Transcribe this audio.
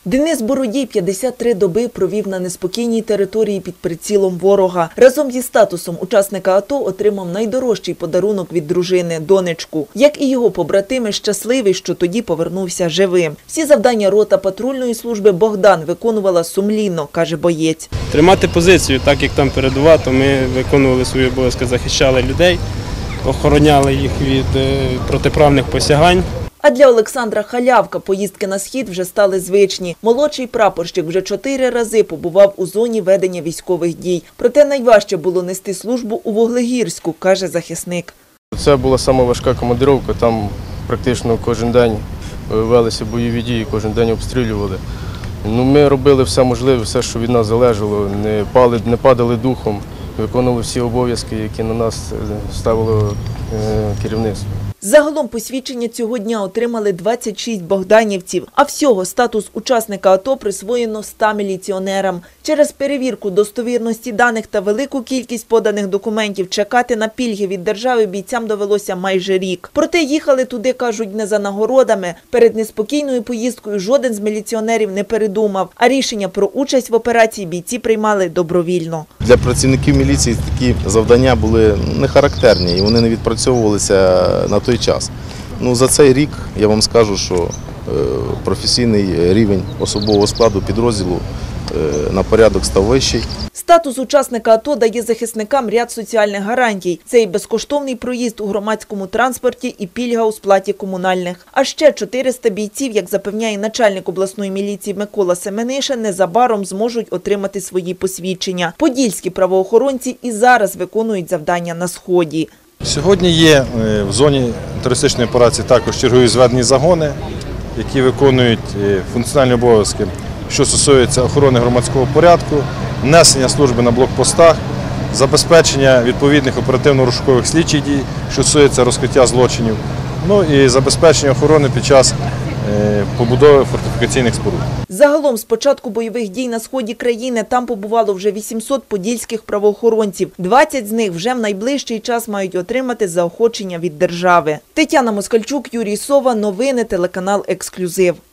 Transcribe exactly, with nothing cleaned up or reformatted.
Денис Бородій п'ятдесят три доби провів на неспокійній території під прицілом ворога. Разом зі статусом учасника АТО отримав найдорожчий подарунок від дружини – донечку. Як і його побратими, щасливий, що тоді повернувся живим. Всі завдання рота патрульної служби «Богдан» виконувала сумлінно, каже боєць. Тримати позицію, так як там передова, то ми виконували свої обов'язки, захищали людей, охороняли їх від протиправних посягань. А для Олександра Халявка поїздки на схід вже стали звичні. Молодший прапорщик вже чотири рази побував у зоні ведення військових дій. Проте найважче було нести службу у Вуглегірську, каже захисник. Це була сама важка командировка, там практично кожен день велися бойові дії, кожен день обстрілювали. Ну, ми робили все можливе, все, що від нас залежало, не, пали, не падали духом, виконували всі обов'язки, які на нас ставило е, керівництво. Загалом посвідчення цього дня отримали двадцять шість богданівців, а всього статус учасника АТО присвоєно ста міліціонерам. Через перевірку достовірності даних та велику кількість поданих документів чекати на пільги від держави бійцям довелося майже рік. Проте їхали туди, кажуть, не за нагородами. Перед неспокійною поїздкою жоден з міліціонерів не передумав, а рішення про участь в операції бійці приймали добровільно. Для працівників міліції такі завдання були не характерні і вони не відпрацьовувалися на той час. Ну, за цей рік я вам скажу, що е, професійний рівень особового складу підрозділу е, на порядок став вищий. Статус учасника АТО дає захисникам ряд соціальних гарантій. Це і безкоштовний проїзд у громадському транспорті, і пільга у сплаті комунальних. А ще чотириста бійців, як запевняє начальник обласної міліції Микола Семениша, незабаром зможуть отримати свої посвідчення. Подільські правоохоронці і зараз виконують завдання на Сході. Сьогодні є в зоні терористичної операції також чергові зведені загони, які виконують функціональні обов'язки, що стосується охорони громадського порядку, несення служби на блокпостах, забезпечення відповідних оперативно-розшукових слідчих дій, що стосується розкриття злочинів, ну і забезпечення охорони під час побудови фортифікаційних споруд. Загалом з початку бойових дій на сході країни там побувало вже вісімсот подільських правоохоронців. двадцять з них вже в найближчий час мають отримати заохочення від держави. Тетяна Москальчук, Юрій Сова. Новини, телеканал «Ексклюзив».